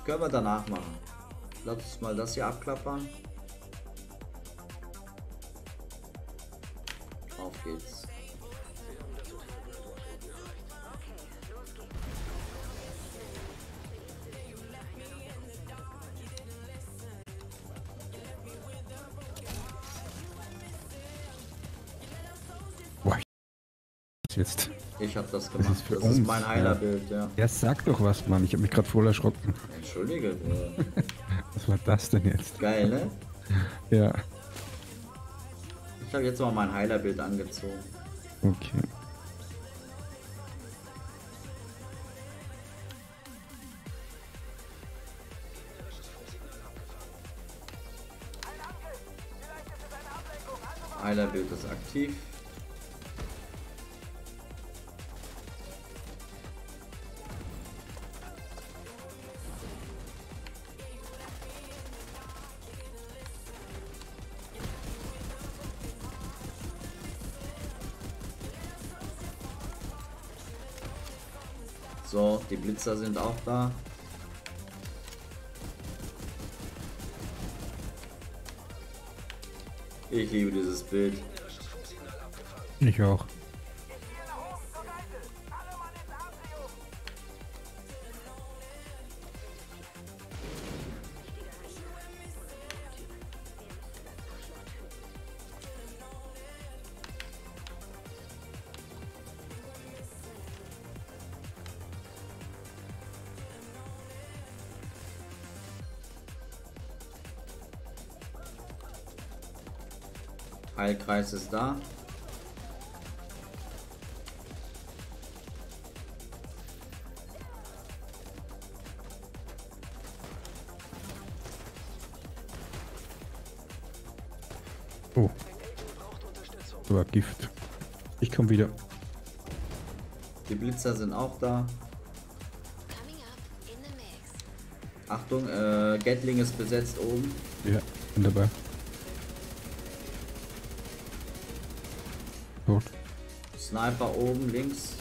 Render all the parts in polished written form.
Können wir danach machen. Lass uns mal das hier abklappern. Auf geht's. Boah, jetzt. Ich habe das gemacht. ist für das uns, ist mein Heilerbild, ja. Ja, sag doch was, Mann. Ich habe mich gerade voll erschrocken. Entschuldige. Was war das denn jetzt? Geil, ne? Ja, Ich habe jetzt mal mein Heilerbild angezogen. okay. Heilerbild ist aktiv. So, die Blitzer sind auch da. Ich liebe dieses Bild. Ich auch. Heilkreis ist da. Oh. Das war Gift. Ich komme wieder. Die Blitzer sind auch da. Achtung, Gatling ist besetzt oben. Ja, bin dabei. Tot. Sniper oben links.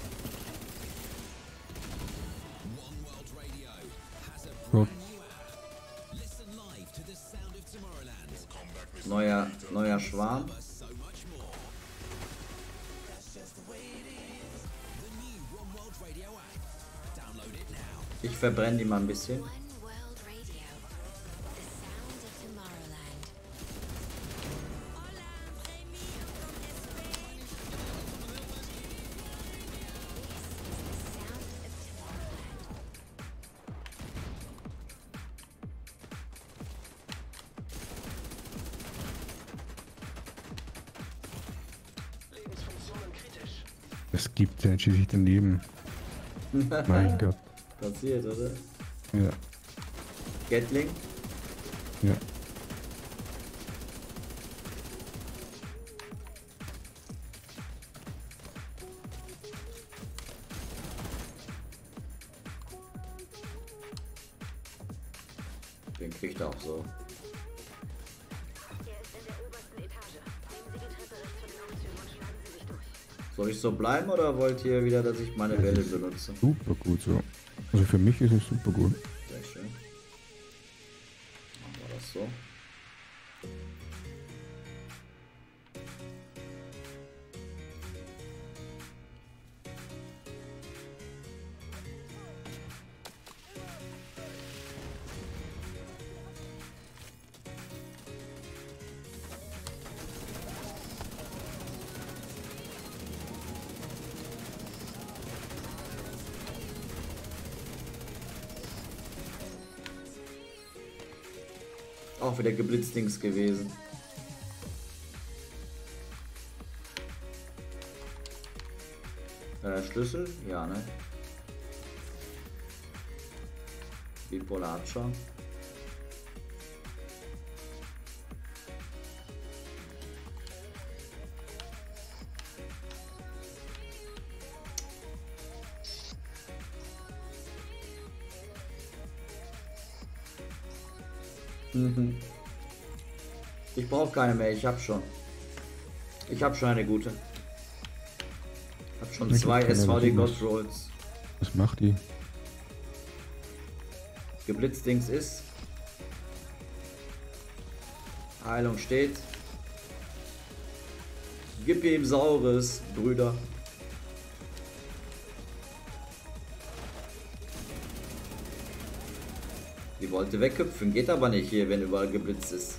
Tot. Neuer Schwarm. Ich verbrenne die mal ein bisschen. Es gibt ja schließlich daneben. Mein Gott. Passiert, oder? Ja, Gatling. ja. Den kriegt er auch so. Soll ich so bleiben oder wollt ihr wieder, dass ich meine Welle benutze? Super gut so. Also für mich ist es super gut. Sehr schön. Machen wir das so. Auch wieder geblitzdings gewesen. Schlüssel? Ja, ne? Bipolar schon. Ich brauche keine mehr, ich habe schon. Ich habe schon eine gute. Ich habe schon Ich zwei hab keine SVD mehr. God Rolls. Was macht die? Geblitzdings ist. Heilung steht. Gib ihm Saures, Brüder. Die wollte weghüpfen, geht aber nicht hier, wenn überall geblitzt ist.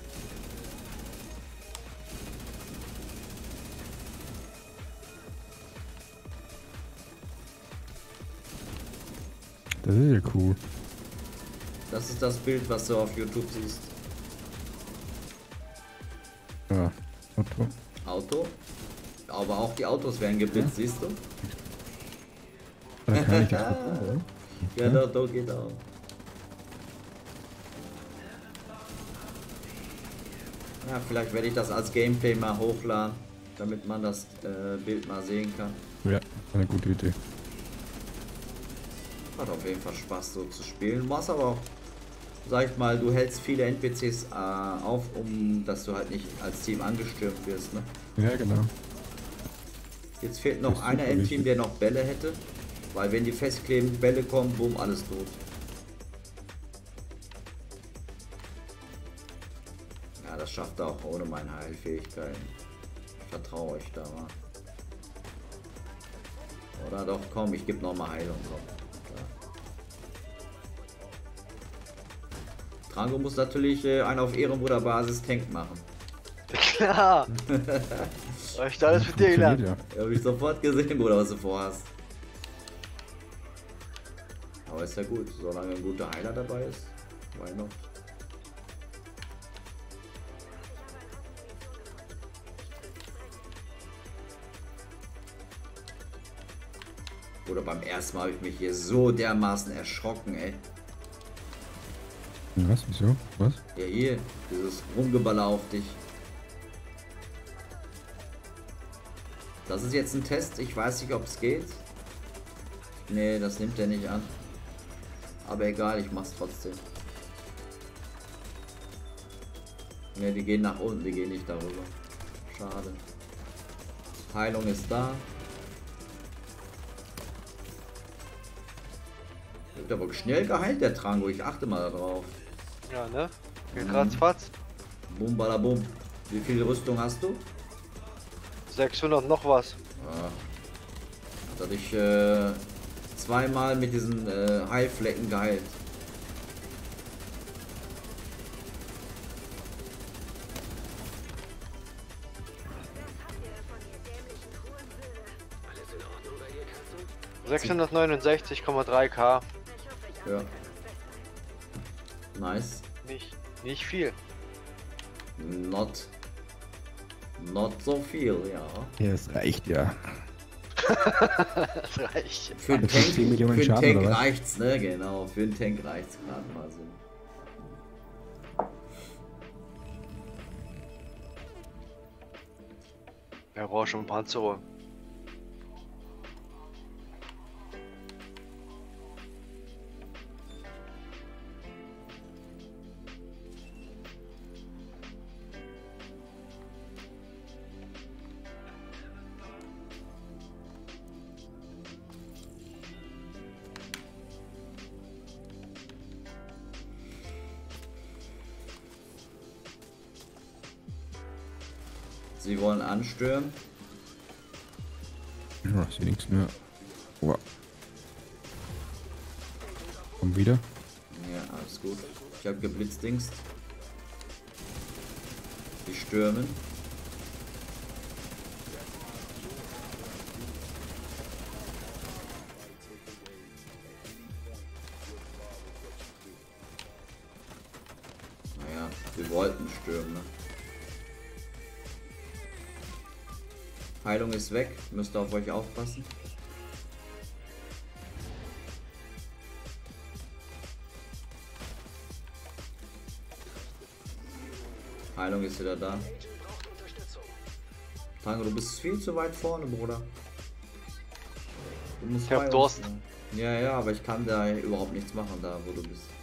Das ist ja cool. Das ist das Bild, was du auf YouTube siehst. Ja, Auto. Auto. Aber auch die Autos werden geblitzt, siehst du? Da kann ich das gucken, Ja, da geht auch. Ja, vielleicht werde ich das als Gameplay mal hochladen, damit man das Bild mal sehen kann. ja, eine gute Idee. Hat auf jeden Fall Spaß so zu spielen. Was aber auch, sag ich mal, du hältst viele NPCs auf, um dass du halt nicht als Team angestürmt wirst, ne? Ja, genau. Jetzt fehlt noch Das ist einer super im Team, wichtig. der noch Bälle hätte. Weil wenn die festkleben, Bälle kommen, boom, alles tot. Ja, das schafft er auch ohne meine Heilfähigkeiten. Ich vertraue euch da mal. Oder doch, komm, ich gebe nochmal Heilung, komm. Trango muss natürlich einen auf Ehrenbruderbasis Tank machen. Klar. Hab ich da alles mit dir Funktioniert gelernt. ja. Habe ich sofort gesehen, Bruder, was du vorhast. Aber ist ja gut, solange ein guter Heiler dabei ist. Why not? Oder beim ersten Mal habe ich mich hier so dermaßen erschrocken, ey. Was? Wieso? Was? Ja, hier, dieses Rumgeballer auf dich. Das ist jetzt ein Test, ich weiß nicht, ob es geht. Nee, das nimmt er nicht an. Aber egal, ich mach's trotzdem. Ne, die gehen nach unten, die gehen nicht darüber. Schade. Heilung ist da. Wird aber schnell geheilt, der Trango, ich achte mal darauf. Ja, ne? Geht ratzfatz. Bum, bada, bum. Wie viel Rüstung hast du? 600 noch was. Ja. Hat er dich zweimal mit diesen Heilflecken geheilt. Ja. 669,3k. Ja. Nice. Nicht viel. Not so viel, ja. Ja, es reicht ja. Das reicht. Für den Jetzt Tank, 10 Millionen für den Schaden, Tank oder was? reicht's, ne? Genau, für den Tank reicht's gerade mal so. Er braucht schon Panzer. Sie wollen anstürmen. Ja, ich sehe nichts mehr. Wow. Komm wieder. Ja, alles gut. Ich habe geblitzdingst. Die stürmen. Naja, wir wollten stürmen, ne? Heilung ist weg, müsst auf euch aufpassen. Heilung ist wieder da. Tango, du bist viel zu weit vorne, Bruder. Du musst Ich hab bei uns Durst. sein. Ja, ja, aber ich kann da überhaupt nichts machen, da wo du bist.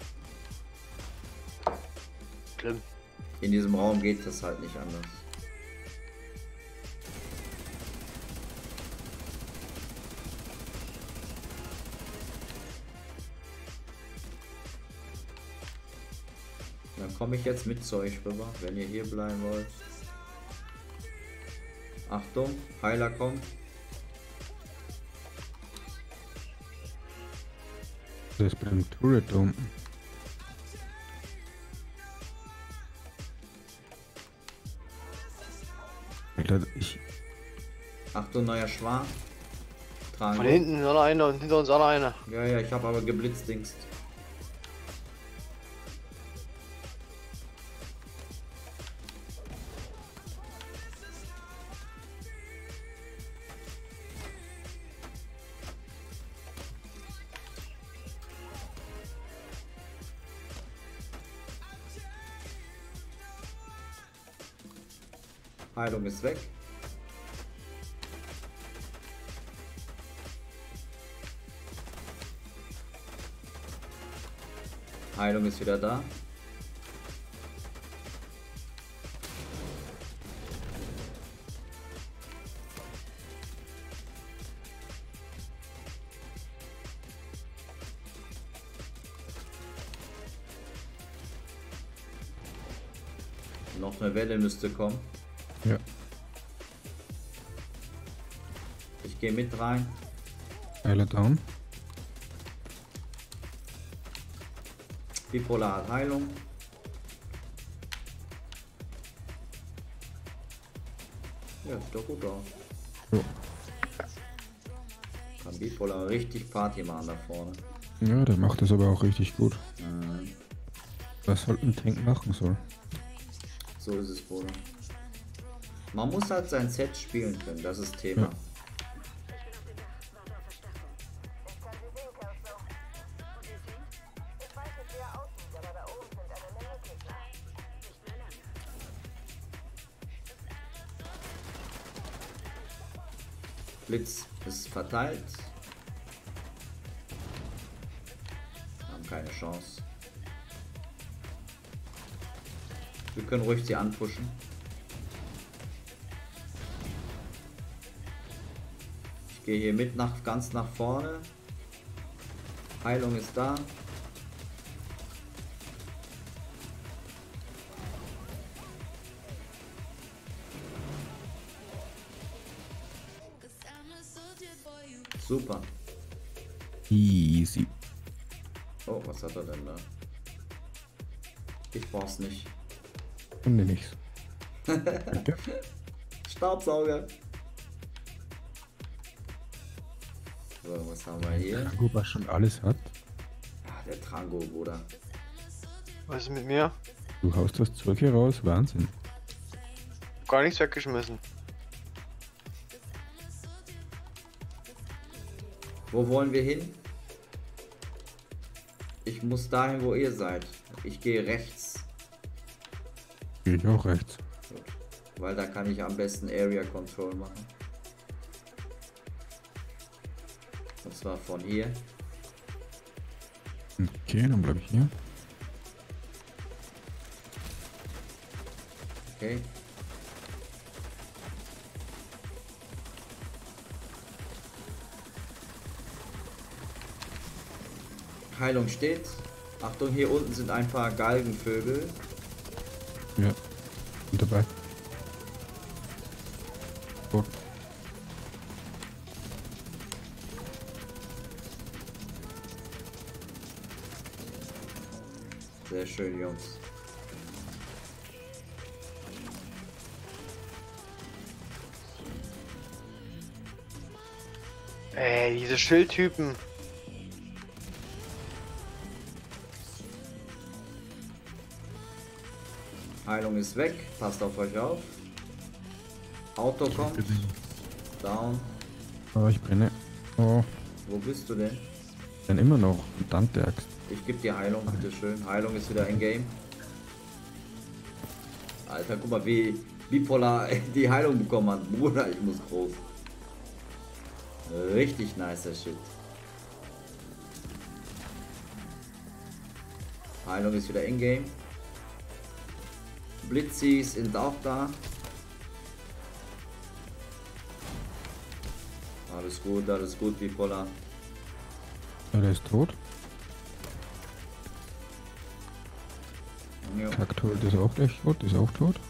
Schlimm. In diesem Raum geht das halt nicht anders. Dann komme ich jetzt mit zu euch rüber, wenn ihr hier bleiben wollt. Achtung, Heiler kommt. Das ist beim Turret da unten. Alter, Achtung, neuer Schwarm. Tragen Von wir. hinten noch einer und hinter uns auch noch einer. Ja, ja, ich habe aber geblitzdingst. Heilung ist weg. Heilung ist wieder da. Noch eine Welle müsste kommen. ja. Ich gehe mit rein. Heiler down. Bipolar hat Heilung. Ja, sieht doch gut aus. Jo. Kann Bipolar richtig Party machen da vorne. Ja, der macht das aber auch richtig gut. Mhm. Was halt ein Tank machen soll. So ist es, Bruder. Man muss halt sein Set spielen können, das ist Thema. Ja. Blitz ist verteilt. Haben keine Chance. Wir können ruhig sie anpushen. Ich gehe hier mit ganz nach vorne. Heilung ist da. Super. Easy. Oh, was hat er denn da? Ich brauch's nicht. Und nichts. Danke. Staubsauger. So, was haben wir hier? Trango, was schon alles hat. Ah, der Trango, Bruder. Was ist mit mir? Du haust das Zeug hier raus, Wahnsinn. Gar nichts weggeschmissen. Wo wollen wir hin? Ich muss dahin, wo ihr seid. Ich gehe rechts. Gehe ich auch rechts. Gut. Weil da kann ich am besten Area Control machen. Und zwar von hier. Okay, dann bleibe ich hier. Okay. Heilung steht. Achtung, hier unten sind ein paar Galgenvögel. Ja. Und dabei. Oh. Sehr schön, Jungs. Ey, diese Schildtypen. Heilung ist weg. Passt auf euch auf. Auto kommt. Down. Oh, ich brenne. Oh, Wo bist du denn? dann immer noch. Verdammte Axt. Ich gebe dir Heilung, bitteschön. Heilung ist wieder in Game. Alter, guck mal, wie Bipolar die Heilung bekommen hat. Bruder, ich muss groß. Richtig nicer Shit. Heilung ist wieder in Game. Blitzis sind auch da. Alles gut, Bipolar. Ja, der ist tot. Ja. Kaktoid ist auch gleich tot, ist auch tot.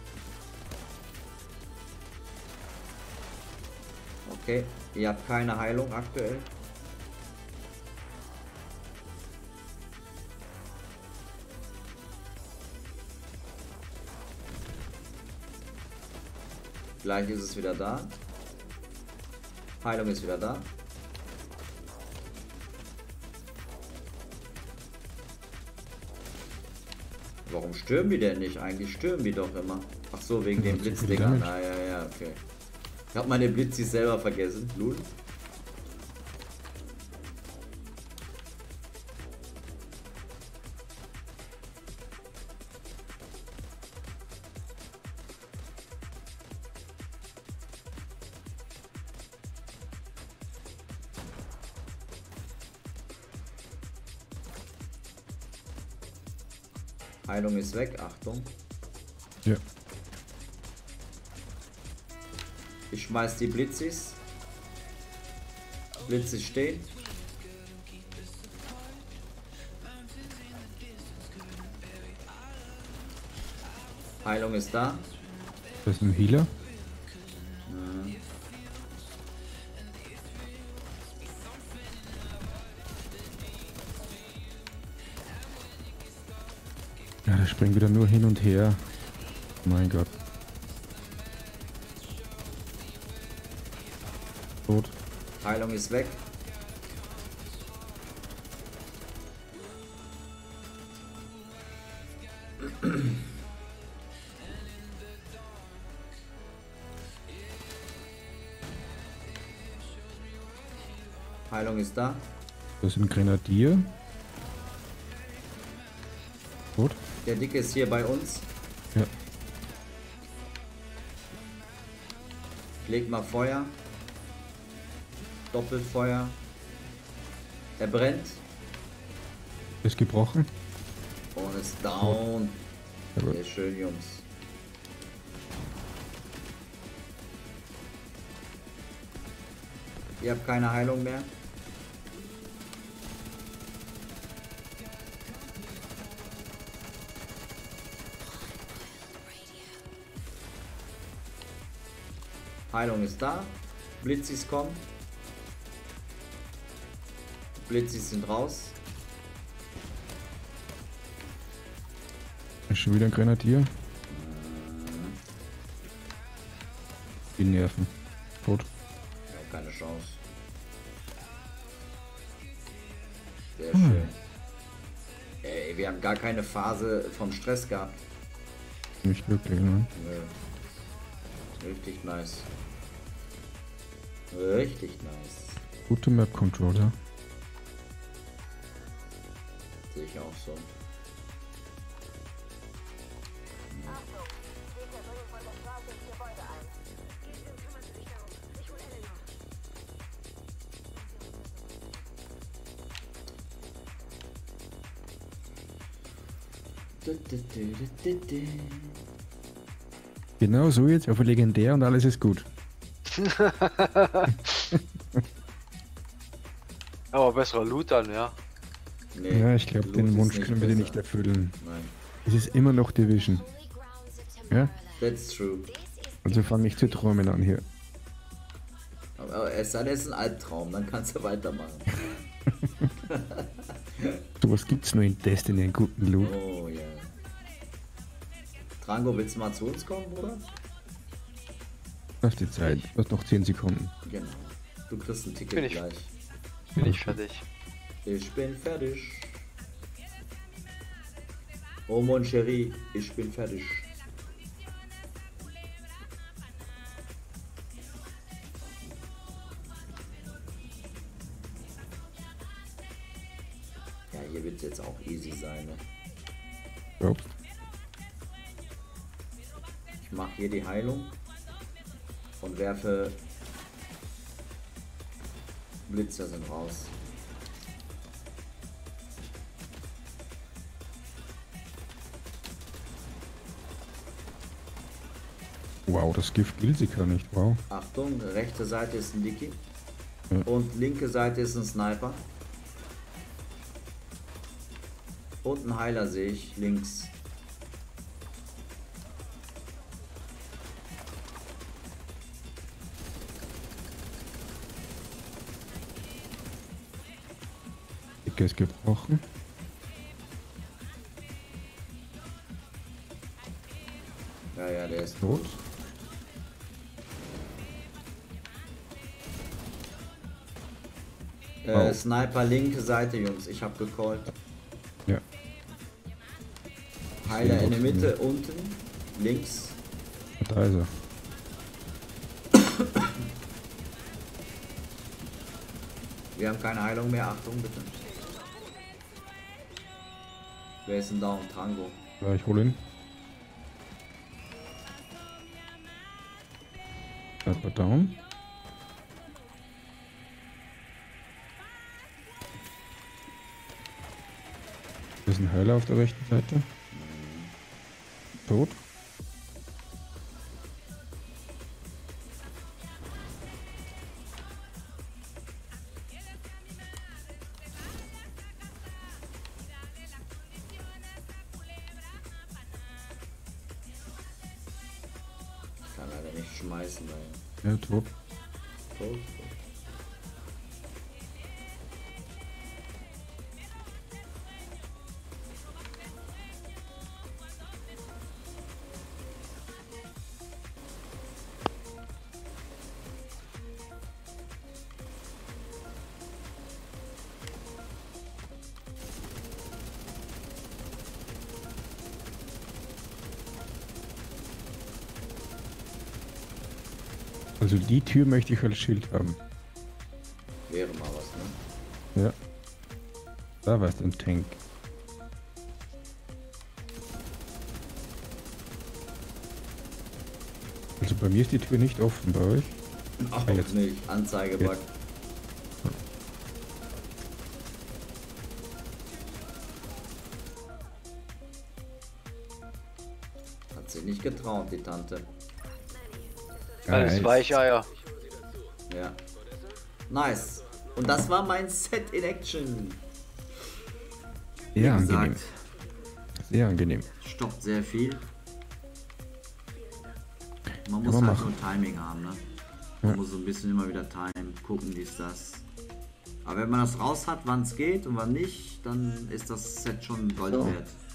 Okay, ihr habt keine Heilung aktuell. Gleich ist es wieder da. Heilung ist wieder da. Warum stürmen die denn nicht? Eigentlich stürmen die doch immer. Ach so, wegen Ja, den zu viel Blitzdingern. Damage. Ah, ja, okay. Ich habe meine Blitzis selber vergessen. Lul. Heilung ist weg, Achtung. Ja. Ich schmeiß die Blitzis. Blitzis stehen. Heilung ist da. Das ist ein Healer. Ja, der springt wieder nur hin und her. Mein Gott. Tot. Heilung ist weg. Heilung ist da. Das ist ein Grenadier. Tot. Der Dicke ist hier bei uns. Ja. Leg mal Feuer. Doppelfeuer. Er brennt Ist gebrochen. und ist down. Ja, gut. Sehr schön, Jungs. Ihr habt keine Heilung mehr. Heilung ist da. Blitzis kommen. Blitzis sind raus. Ist schon wieder ein Grenadier. Die Nerven. Tot. Ja, keine Chance. Sehr schön. Ey, wir haben gar keine Phase von Stress gehabt. Nicht wirklich, ne? Nö. Richtig nice. Richtig nice. Gute Map Controller. Sehe ich auch so. Genau so jetzt, auf legendär und alles ist gut. Aber besserer Loot dann, ja. Nee, Ja, ich glaube, Loot den ist Wunsch können wir dir nicht besser. erfüllen. Nein. Es ist immer noch Division. Ja? That's true. Also fang nicht zu träumen an hier. Aber es sei denn, es ist ein Albtraum, dann kannst du weitermachen. Sowas gibt's nur in Destiny, einen guten Loot. Oh ja. Trango, willst du mal zu uns kommen, Bruder? Auf die Zeit. Du hast noch 10 Sekunden. Genau. Du kriegst ein Ticket Bin ich- gleich. Bin ich fertig. Ich bin fertig. Oh mon Chéri, ich bin fertig. Ja, hier wird es jetzt auch easy sein. Ne? Glaubst? Ich mache hier die Heilung und werfe Blitzer sind raus. Wow, das Gift will sie gar nicht. Wow. Achtung, rechte Seite ist ein Dicky Ja. und linke Seite ist ein Sniper. Und ein Heiler sehe ich links. Decke ist gebrochen. Ja, ja, der ist Tot. Wow. Sniper linke Seite, Jungs. Ich hab gecallt. Ja. Heiler in der Mitte, unten, links. Da ist er. Wir haben keine Heilung mehr. Achtung, bitte. Wer ist denn da? Tango. Ja, ich hole ihn. Das war down. Hier ist ein Heiler auf der rechten Seite. Tot. Ich kann leider nicht schmeißen, weil. Ja, tot. Tot. Also die Tür möchte ich als Schild haben. Wäre mal was, ne? Ja. Da war es ein Tank. Also bei mir ist die Tür nicht offen, bei euch? Auch jetzt. nicht. Anzeigebug. Jetzt. Hat sich nicht getraut, die Tante. Alles Nice. Weicheier. Ja. Nice. Und das war mein Set in Action. Wie Sehr gesagt, angenehm. Sehr angenehm. stoppt sehr viel. Man Kann muss man halt machen. so Timing haben, ne? Man Ja. muss so ein bisschen immer wieder timen, gucken, dies, das. Aber wenn man das raus hat, wann es geht und wann nicht, dann ist das Set schon Gold So. wert.